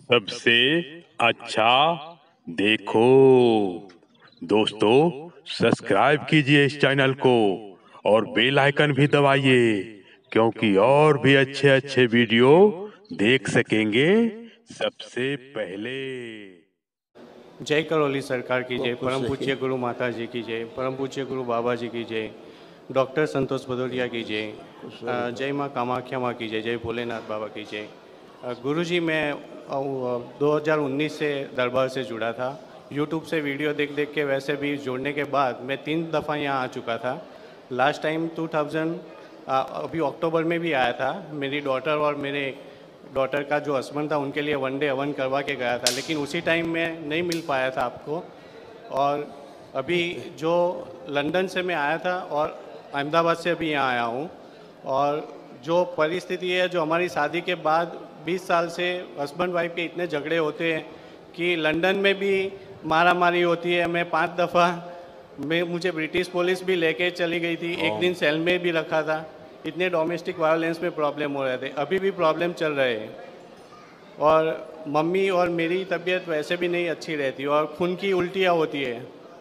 सबसे अच्छा देखो। दोस्तों, सब्सक्राइब कीजिए इस चैनल को और बेल आइकन भी दबाइए, क्योंकि और भी अच्छे अच्छे वीडियो देख सकेंगे सबसे पहले। जय करौली सरकार की जय, खुश परम रहिए। पूज्य गुरु माता जी की जय, परम पूज्य गुरु बाबा जी की जय, डॉक्टर संतोष भदौरिया की जय, जय माँ कामाख्या माँ की जय, जय भोलेनाथ बाबा की जय। गुरु जी, मैं 2019 से दरबार से जुड़ा था। यूट्यूब से वीडियो देख देख के वैसे भी जुड़ने के बाद मैं 3 दफ़ा यहाँ आ चुका था। लास्ट टाइम 2000 अभी अक्टूबर में भी आया था। मेरी डॉटर और मेरे डॉटर का जो हस्बैंड था उनके लिए वनडे हवन करवा के गया था, लेकिन उसी टाइम में नहीं मिल पाया था आपको। और अभी जो लंदन से मैं आया था और अहमदाबाद से अभी यहाँ आया हूँ। और जो परिस्थिति है, जो हमारी शादी के बाद 20 साल से हस्बैंड वाइफ के इतने झगड़े होते हैं कि लंदन में भी मारा मारी होती है। मैं 5 दफ़ा मुझे ब्रिटिश पुलिस भी लेके चली गई थी, एक दिन सेल में भी रखा था। इतने डोमेस्टिक वायलेंस में प्रॉब्लम हो रहे थे, अभी भी प्रॉब्लम चल रहे हैं। और मम्मी और मेरी तबीयत वैसे भी नहीं अच्छी रहती और खून की उल्टियाँ होती है।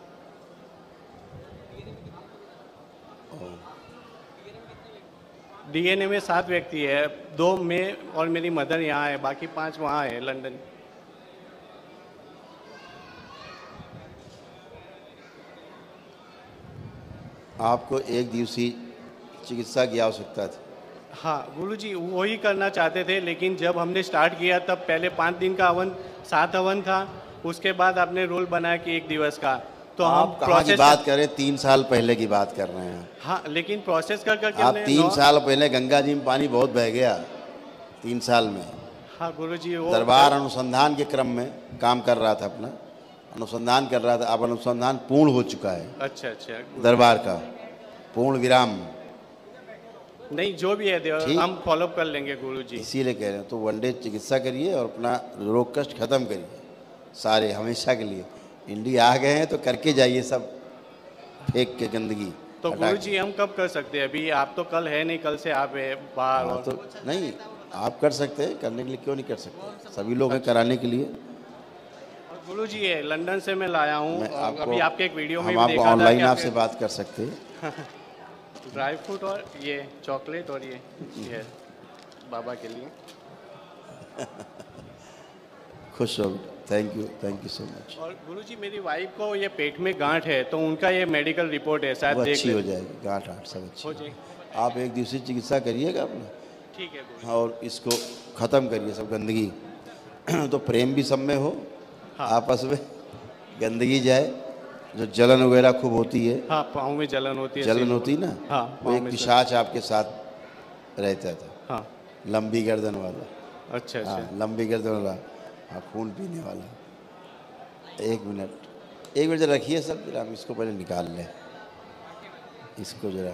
डीएनए में 7 व्यक्ति है, 2 मैं और मेरी मदर यहाँ है, बाकी 5 वहाँ है लंदन। आपको एक दिवसीय चिकित्सा की आवश्यकता थी। हाँ गुरुजी, वही करना चाहते थे, लेकिन जब हमने स्टार्ट किया तब पहले 5 दिन का हवन, 7 हवन था। उसके बाद आपने रूल बनाया कि 1 दिवस का। तो हम आप कहाँ की बात कर रहे हैं? 3 साल पहले की बात कर रहे हैं। हाँ, लेकिन प्रोसेस कर करके आप हमने 3 साल पहले गंगा जी में पानी बहुत बह गया 3 साल में। हाँ गुरुजी, वो दरबार अनुसंधान के क्रम में काम कर रहा था, अपना अनुसंधान कर रहा था। अब अनुसंधान पूर्ण हो चुका है। अच्छा अच्छा। दरबार का पूर्ण विराम। नहीं, जो भी है ठीक। हम फॉलो कर लेंगे गुरुजी। इसीलिए कह रहे हैं, तो वनडे चिकित्सा करिए और अपना रोग कष्ट खत्म करिए सारे, हमेशा के लिए। इंडिया आ गए हैं तो करके जाइए सब, फेंक के गंदगी। तो गुरुजी, हम कब कर सकते हैं? अभी आप तो कल है नहीं, कल से आप है बाहर। हाँ, और तो नहीं, आप कर सकते हैं, करने के लिए क्यों नहीं कर सकते? सभी लोग हैं कराने के लिए। गुरुजी, ये लंदन से मैं लाया हूँ, अभी आपके एक वीडियो में हम भी आपको देखा था ऑनलाइन कि आपसे बात कर सकते हैं। ड्राई फ्रूट और ये चॉकलेट और ये बाबा के लिए। खुश हो, थैंक यू सो मच। और गुरुजी, मेरी वाइफ को ये पेट में गांठ है, तो उनका ये मेडिकल रिपोर्ट है, शायद वो देख अच्छी ले। हो जाएगी, गांठ आठ सब अच्छी हो हो जाएगी। आप एक दिवसीय चिकित्सा करिएगा अपना। ठीक है गुरुजी। और इसको ख़त्म करिए सब गंदगी। तो प्रेम भी सब में हो। हाँ। आपस में गंदगी जाए। जो जलन वगैरह खूब होती है, हाँ, पाँव में जलन होती है, जलन होती ना, हाँ, वो एक पिशाच आपके साथ रहता था। हाँ। लंबी गर्दन वाला। अच्छा अच्छा। हाँ, लंबी गर्दन वाला। हाँ, खून पीने वाला। एक मिनट जरा रखिए सब, जरा हम इसको पहले निकाल लें। इसको जरा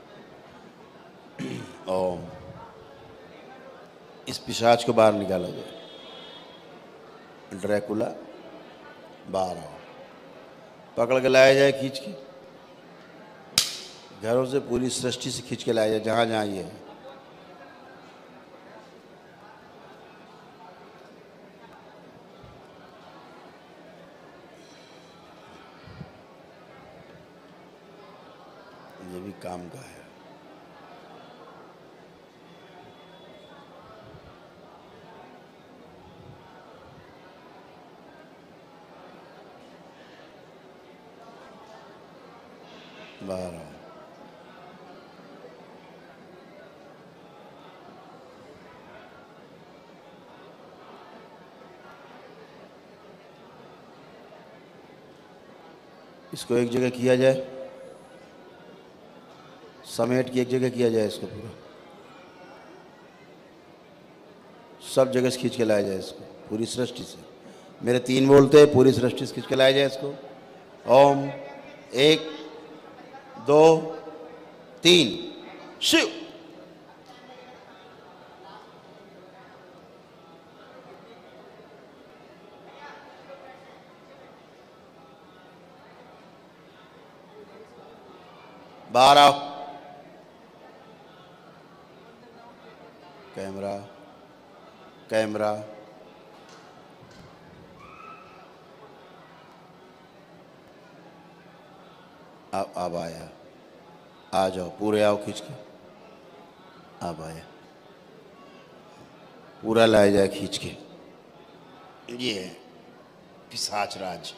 ओम, इस पिशाच को बाहर निकाला जाए। ड्रैकुला बाहर आओ, पकड़ के लाया जाए, खींच के घरों से, पूरी सृष्टि से खींच के लाया जाए, जहाँ जहाँ ये है। ये भी काम का है। बाहर आओ। इसको एक जगह किया जाए, समेट के एक जगह किया जाए इसको पूरा, सब जगह से खींच के लाया जाए इसको, पूरी सृष्टि से। मेरे 3 बोलते हैं, पूरी सृष्टि से खींच के लाया जाए इसको। ओम 1 2 3 शिव। बाहर आओ। कैमरा कैमरा अब आया, आ जाओ, पूरे आओ खींच के, अब आया, पूरा लाया जाए खींच के। ये है पिशाच राज।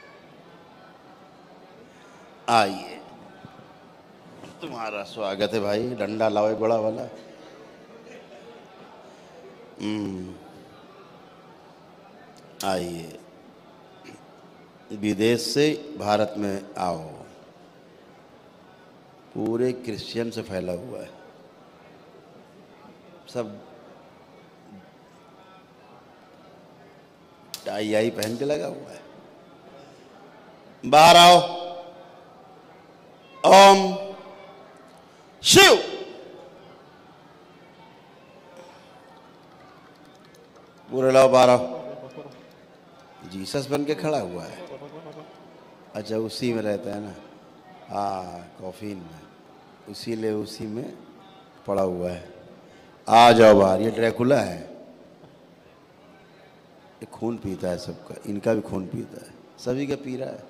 आइए, तुम्हारा स्वागत है भाई। डंडा लाओ एक बड़ा वाला। आइए, विदेश से भारत में आओ। पूरे क्रिश्चियन से फैला हुआ है, सब टाई आई पहन के लगा हुआ है। बाहर आओ। ओम शिव। पूरे लाओ, बाहर आओ। जीसस बन के खड़ा हुआ है। अच्छा, उसी में रहता है ना? हाँ, कॉफीन में, इसीलिए उसी में पड़ा हुआ है। आ जाओ बाहर। ये ड्रैकुला है, ये खून पीता है सबका, इनका भी खून पीता है, सभी का पी रहा है।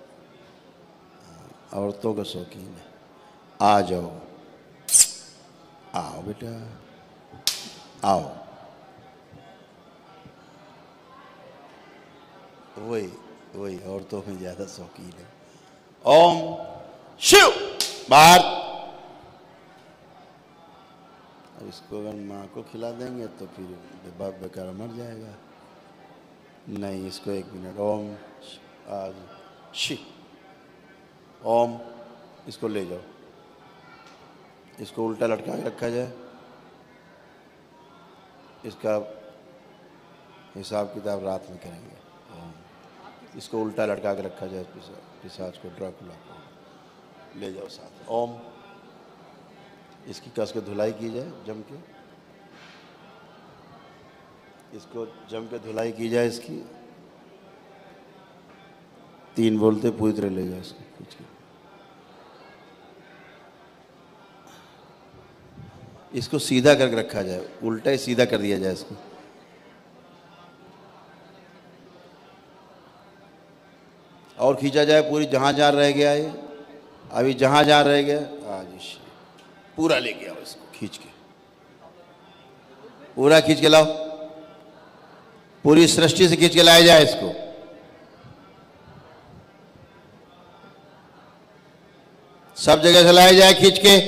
औरतों का शौकीन है। आ जाओ, आओ बेटा, आओ। वही वही औरतों में ज्यादा शौकीन है। ओम शिव। बाहर। अब इसको अगर माँ को खिला देंगे तो फिर बाप बेकार मर जाएगा। नहीं, इसको 1 मिनट। ओम आज शिव। ओम। इसको ले जाओ, इसको उल्टा लटका के रखा जाए। इसका हिसाब किताब रात में करेंगे। इसको उल्टा लटका के रखा जाए, पिशाच को, ड्रैकुला को ले जाओ साथ। ओम। इसकी कस के धुलाई की जाए, जम के, इसको जम के धुलाई की जाए। इसकी 3 बोलते पूरी तरह ले जाओ इसको खींच के। इसको सीधा करके रखा जाए, उल्टा ही सीधा कर दिया जाए इसको। और खींचा जाए पूरी, जहां जहां रह गया है अभी, जहां जहां रह गया आज पूरा ले गया इसको खींच के। पूरा खींच के लाओ, पूरी सृष्टि से खींच के लाया जाए इसको। सब जगह से लाया जाए खींच के।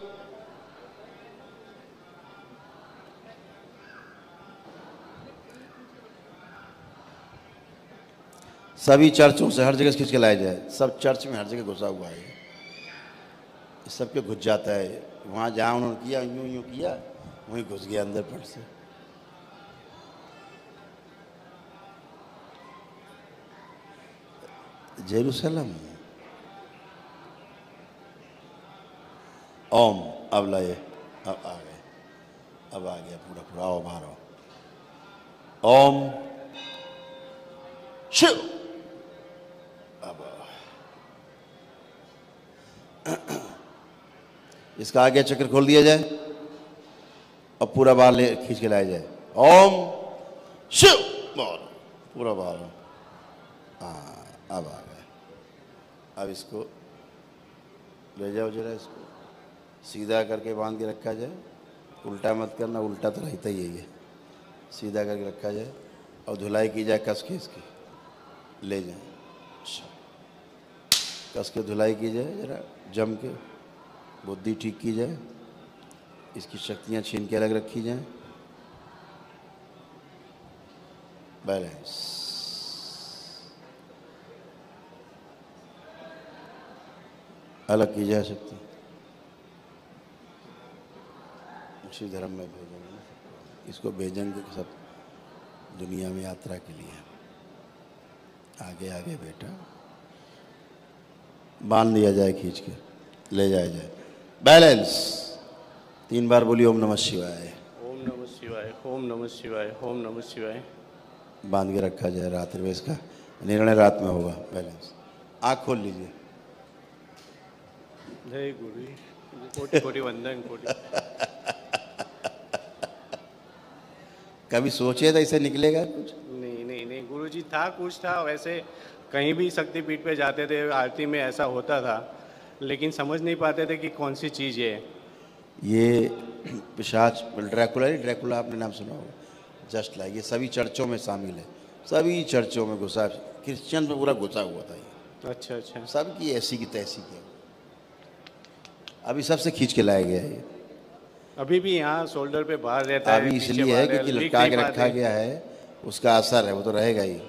सभी चर्चों से, हर जगह से खींच के लाया जाए। सब चर्च में हर जगह घुसा हुआ है, सबके घुस जाता है। वहाँ जहाँ उन्होंने किया, यूं यूं किया, वहीं घुस गया अंदर फट से। जेरूसलम। ओम। अब लाए, अब आ गए, अब आ गया पूरा पूरा। आओ बाहर आओ। ओम शिव। अब इसका आगे चक्र खोल दिया जाए और पूरा बाहर ले खींच के लाया जाए। ओम शिव। पूरा बाहर। हाँ, अब आ गए। अब इसको ले जाओ जरा, इसको सीधा करके बांध के रखा जाए। उल्टा मत करना, उल्टा तो रहता ही है ये। सीधा करके रखा जाए और धुलाई की जाए कस के इसकी। ले जाए, कस के धुलाई की जाए जरा, जम के बुद्धि ठीक की जाए। इसकी शक्तियाँ छीन के अलग रखी जाए। बैलेंस। अलग की जाए शक्ति। उसी धर्म में भेजेंगे इसको, भेजेंगे सब दुनिया में यात्रा के लिए। आगे आगे बेटा, बांध दिया जाए खींच के, ले जाया जाए। बैलेंस। 3 बार बोलिए ओम नमः शिवाय। ओम नमः शिवाय, ओम नमः शिवाय, ओम नमः शिवाय। बांध के रखा जाए। रात्रि में इसका निर्णय रात में होगा। बैलेंस। आँख खोल लीजिए। जय गुरु जी, कोटि कोटि वंदन। कोटि। कभी सोचे था इसे निकलेगा कुछ? नहीं नहीं नहीं, गुरु जी था, कुछ था वैसे। कहीं भी शक्तिपीठ पे जाते थे, आरती में ऐसा होता था, लेकिन समझ नहीं पाते थे कि कौन सी चीज़ है। ये पिशाच ड्रैकुला, ड्रैकुला आपने नाम सुना होगा, जस्ट लाइक ये सभी चर्चों में शामिल है, सभी चर्चों में घुसा, क्रिश्चियन में पूरा घुसा हुआ था ये। अच्छा अच्छा। सबकी ऐसी की तैसी की, अभी सबसे खींच के लाया गया है ये। अभी भी यहाँ शोल्डर पे बाहर रहता है, अभी पीछे इसलिए है बाहर क्योंकि लिख लटका नहीं के रखा पाते। गया है, उसका असर है, वो तो रहेगा ही।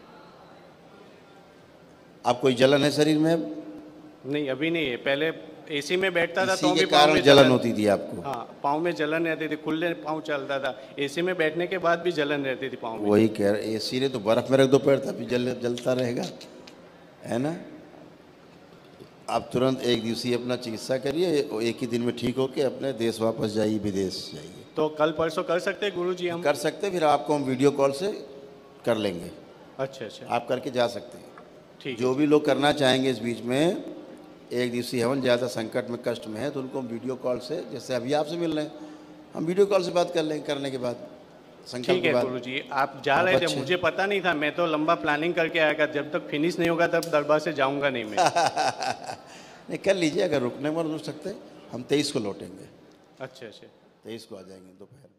आप कोई जलन है शरीर में अब? नहीं अभी नहीं है, पहले एसी में बैठता था इसी तो के भी पाँव कारण में जलन होती थी आपको? हाँ, पाँव में जलन रहती थी, खुले पाँव चलता था, एसी में बैठने के बाद भी जलन रहती थी पाँव में। वही कह रहे, एसी ने तो बर्फ में रख दो पैर, तब भी जलता रहेगा, है ना। आप तुरंत एक दिवसीय अपना चिकित्सा करिए, एक ही दिन में ठीक होके अपने देश वापस जाइए, विदेश जाइए। तो कल परसों कर सकते हैं गुरुजी हम? कर सकते, फिर आपको हम वीडियो कॉल से कर लेंगे। अच्छा अच्छा, आप करके जा सकते हैं। ठीक जो भी लोग करना चाहेंगे इस बीच में एक दिवसीय हवन, ज़्यादा संकट में कष्ट में है, तो उनको हम वीडियो कॉल से, जैसे अभी आपसे मिल रहे हैं, हम वीडियो कॉल से बात कर लेंगे, करने के बाद संकल्प ठीक के है बाद। गुरुजी। आप जा रहे थे, अच्छे। मुझे पता नहीं था, मैं तो लंबा प्लानिंग करके आया था, जब तक फिनिश नहीं होगा तब दरबार से जाऊंगा नहीं मैं। नहीं, कर लीजिए, अगर रुकने में रुक सकते, हम 23 को लौटेंगे, अच्छा अच्छा। 23 को आ जाएंगे दोपहर में।